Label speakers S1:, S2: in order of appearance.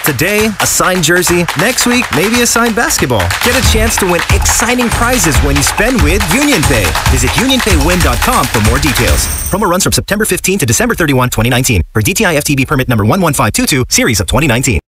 S1: Today, a signed jersey. Next week, maybe a signed basketball. Get a chance to win exciting prizes when you spend with UnionPay. Visit UnionPayWin.com for more details. Promo runs from September 15 to December 31, 2019. For DTI FTB permit number 11522, series of 2019.